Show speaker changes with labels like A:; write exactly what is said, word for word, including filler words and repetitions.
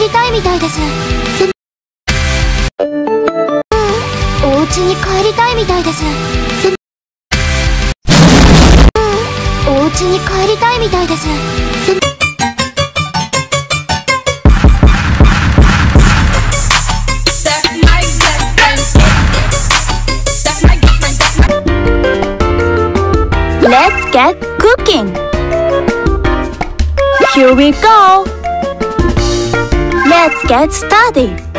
A: りたいみたいです。すお家に帰りたいみたいです。すお家に帰りたいみたいです。すLet's get cooking. Here we go. Let's get started.